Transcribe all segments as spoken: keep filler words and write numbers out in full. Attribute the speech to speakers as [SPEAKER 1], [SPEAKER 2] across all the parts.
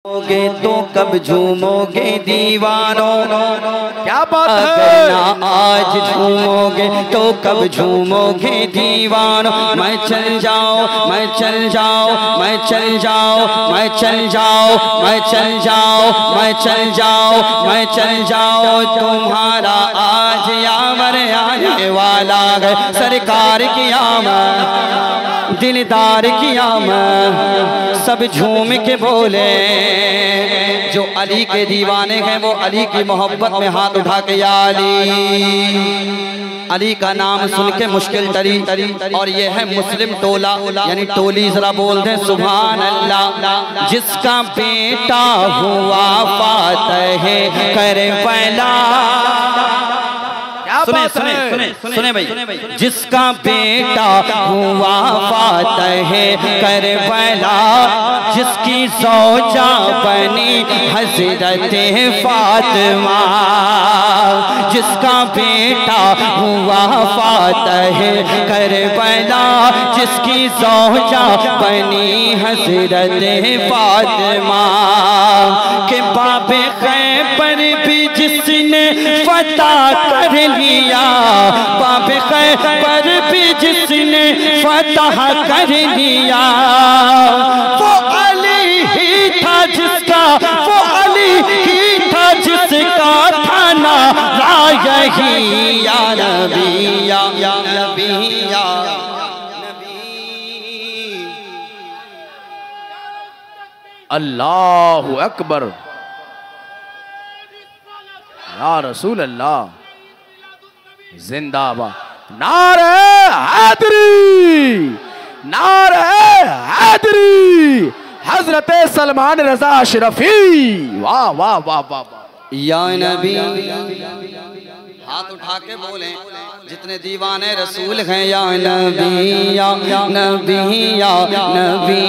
[SPEAKER 1] झूमोगे तो कब झूमोगे दीवानों,
[SPEAKER 2] क्या बात है।
[SPEAKER 1] अगर ना आज झूमोगे तो कब झूमोगे दीवानों। मैं चल जाऊं मैं चल जाऊं मैं चल जाऊं मैं चल जाऊं मैं चल जाऊं मैं चल जाऊं मैं चल जाऊं तुम्हारा आज यावर आने वाला है। सरकार की आमद दिलदार की आमद सब झूम के बोले। जो अली के दीवाने हैं वो अली की मोहब्बत में हाथ उठा के या अली। अली का नाम सुन के मुश्किल तरी और ये है मुस्लिम टोला यानी टोली। जरा बोल दें सुभान अल्लाह। जिसका बेटा हुआ फातह करबला, सुने सुने सुने सुने भाई। जिसका बेटा हुआ फातह करबला, जिसकी सौजा बनी हजरत फातिमा, जिसका बेटा हुआ फातह करबला, जिसकी सौजा बनी हजरत फातिमा, के बाबे खैबर भी जिसने फतह कर लिया, बाबे खैबर भी जिसने फतह कर लिया, वो अली ही था जिसका वो अली ही था जिसका था नारा यही या नबी या नबी या नबी।
[SPEAKER 2] अल्लाहु अकबर या रसूल अल्लाह जिंदाबाद। नारे हैदरी नारे हैदरी हजरत सलमान रजा अशरफी। वाह वाह वाह वाह वाह।
[SPEAKER 1] या नबी हाथ उठा के बोले जितने दीवाने रसूल हैं। या नबी या नबी या नबी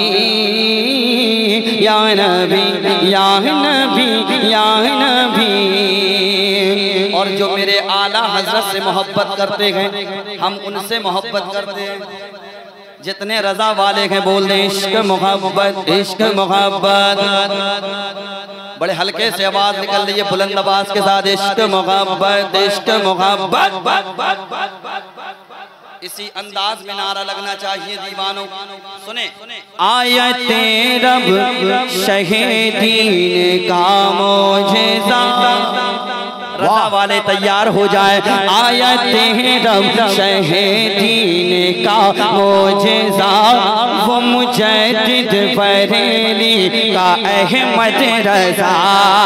[SPEAKER 1] या नबी या नबी या नबी। और जो मेरे आला हजरत से मोहब्बत करते हैं हम उनसे मोहब्बत करते हैं। जितने रजा वाले हैं बोल दें इश्क मोहब्बत इश्क मोहब्बत। बड़े हल्के से आवाज निकल रही है बुलंद आवाज के साथ इश्क मोहब्बत इश्क मोहब्बत। इसी अंदाज में नारा लगना चाहिए दीवानों। सुने आयते रब शहीदीन का मोजेज़ा। रज़ा वाले तैयार हो जाए। आयते रब शहीदीन का मोजेज़ा, वो मुजद्दिद बरेली का अहमद रज़ा।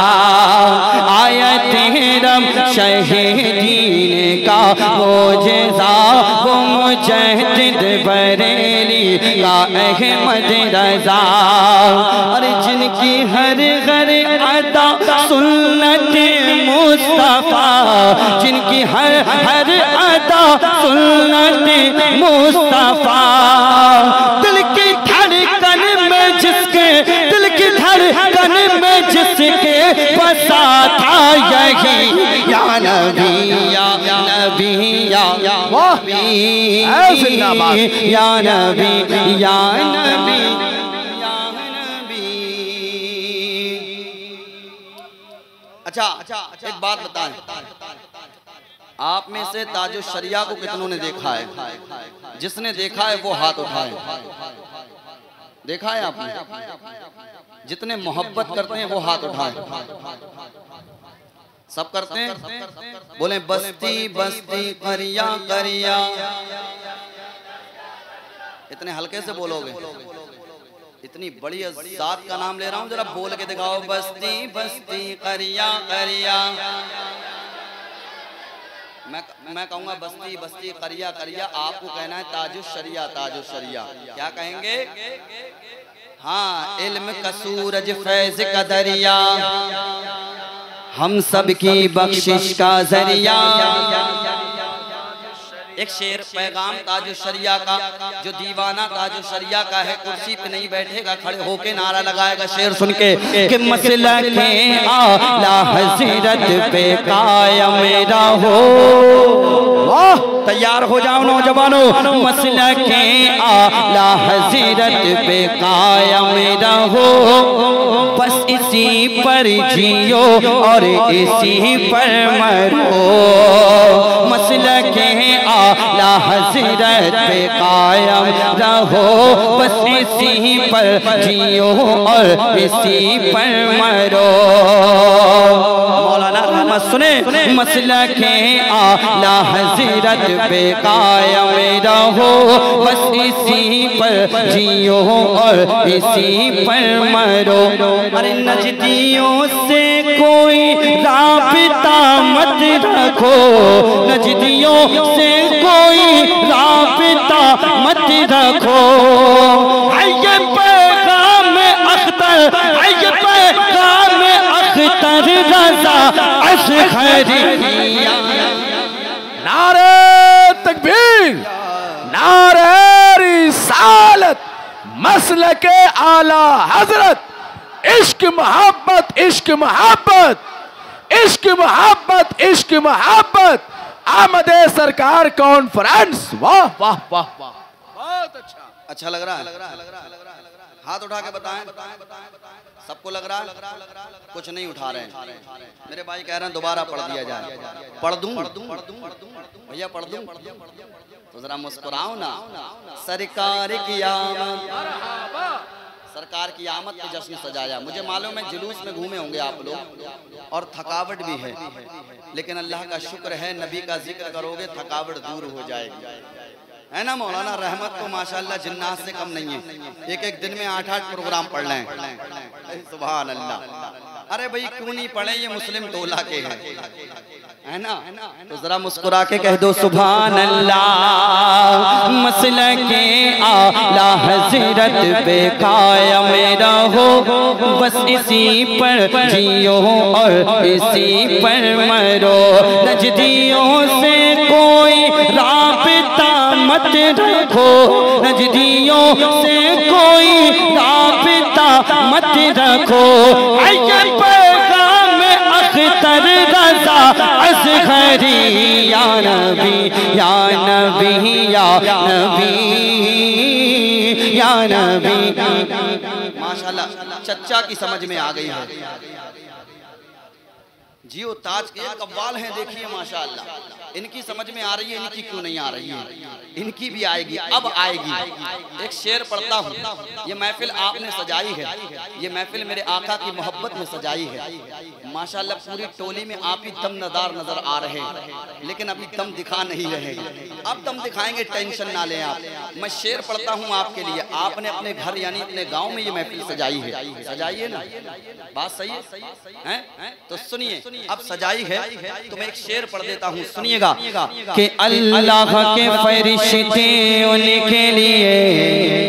[SPEAKER 1] आयते रब शहीदीन का मोजेज़ा, वो मुजद्दिद बरेली का अहमद रज़ा। और जिनकी हर हर अदा सुन्नत मुस्तफा, जिनकी हर हर अदा सुन्नत मुस्तफा, दिल की धड़कन में जिसके दिल की धड़कन में जिसके बसा था यही या नबी या नबी या नबी या नबी या नबी। अच्छा अच्छा एक बात बताएं, आप में से ताजो शरिया को कितनों ने देखा है? जिसने देखा है वो हाथ उठाए। देखा है आपने? जितने मोहब्बत करते हैं वो हाथ उठाए। सब करते हैं? बोले बस्ती बस्ती करिया करिया। इतने हल्के से बोलोगे? इतनी बड़ी जात का नाम ले रहा हूं, जरा बोल के दिखाओ। बस्ती बस्ती करिया करिया। मैं मैं कहूंगा बस्ती बस्ती करिया करिया। आपको कहना है ताजो शरिया ताजो शरिया। क्या कहेंगे? हाँ, इल्म का सूरज फैज का दरिया, हम सब की बख्शिश का जरिया। एक शेर पैगाम ताजो शरिया का, जो दीवाना ताजो शरिया का है कुर्सी पे नहीं बैठेगा, खड़े होके नारा लगाएगा शेर सुन के कि मसला के आला हज़रत पे कायम रहो। वाह, तैयार हो जाओ नौजवानों, मसला के आला हज़रत पे कायम रहो, बस इसी पर जियो और इसी पर मरो। मसला के आला हज़रत पे कायम रहो, बस इसी पर जियो और इसी पर मरो। मौलाना रहमत सुने, मसला के आला हज़रत पे कायम रहो, बस इसी पर जियो और इसी पर मरो। अरे नजदियों से कोई राबिता मत रखो, नजदियों से कोई राबिता मत रखो। ये पैगाम अख्तर, ये पैगाम अख्तर रज़ा असग़री।
[SPEAKER 2] नारे तकबीर, नारे रिसालत, मसलके आला हजरत, इश्क मोहब्बत, इश्क मोहब्बत, इश्क मोहब्बत, इश्क मोहब्बत, आमदे सरकार कॉन्फ्रेंस। वाह वाह वाह वाह, बहुत अच्छा।
[SPEAKER 1] अच्छा लग रहा है? हाथ उठा के बताएं, सबको लग रहा है? कुछ नहीं उठा रहे हैं। मेरे भाई कह रहे हैं दोबारा पढ़ दिया जाए। पढ़ दूं भैया, पढ़ दूं तो जरा मुस्कुराओ ना। सरकार की आमद, सरकार की आमद पे जश्न सजाया। मुझे मालूम है जुलूस में घूमे होंगे आप लोग और थकावट भी है, लेकिन अल्लाह का शुक्र है नबी का जिक्र करोगे थकावट दूर हो जाएगी, है ना मौलाना? रहमत तो माशाअल्लाह जिन्नात से कम नहीं है, एक एक दिन में आठ आठ प्रोग्राम पढ़ लें। सुभान अल्लाह। अरे भाई क्यों नहीं पढ़े, ये मुस्लिम टोला के हैं, है ना? तो जरा मुस्कुरा के कह दो सुभान अल्लाह। मसला के आला हज़रत पे कायम रहो, बस इसी पर जियो और इसी पर मरो। नजदियों से कोई राबिता मत रखो, नजदियों से कोई राबिता मत रखो। ये पैगाम अख्तर रज़ा असग़री। या नबी या नबी या नबी या नबी। माशाल्लाह चच्चा की समझ में आ गई है। जियो ताज के कव्वाल हैं, देखिए माशाअल्लाह। इनकी समझ में आ रही है, इनकी क्यों नहीं आ रही है? इनकी भी आएगी, अब आएगी। एक शेर पढ़ता हूँ। ये महफिल आपने सजाई है, ये महफिल मेरे आका की मोहब्बत में सजाई है। माशाअल्लाह पूरी टोली में आप ही दमनदार नजर आ रहे हैं, लेकिन अभी दम दिखा नहीं रहे। अब दम दिखाएंगे, टेंशन ना लें आप। मैं शेर पढ़ता हूँ आपके लिए। आपने अपने घर यानी अपने गाँव में ये महफिल सजाई है, सजाइए ना। बात सही है? तो सुनिए, अब सजाई है तो मैं एक शेर पढ़ देता हूँ, सुनिएगा कि अल्लाह के फरिश्ते उनके लिए